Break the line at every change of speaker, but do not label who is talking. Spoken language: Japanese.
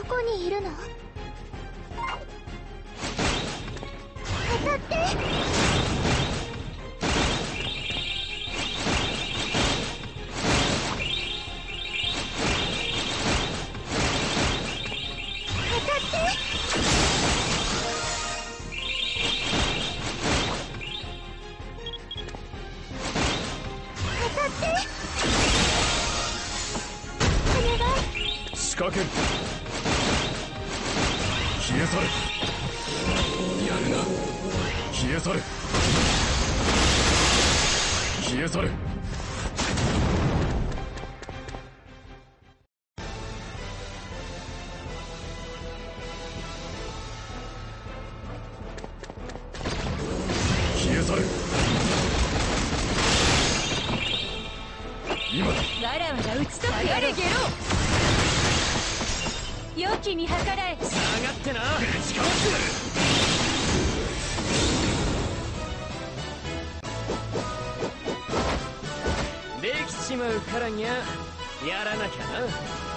こにいるの？当たって。
仕掛ける。消え去れ。やるな。消え去れ。消え去れ。消え去れ。今だ。
わらわが打ち取ってやれ。ゲロ良き見計らえ。下がってな。
ぶちかわす。
できちまうからにゃやらなきゃな。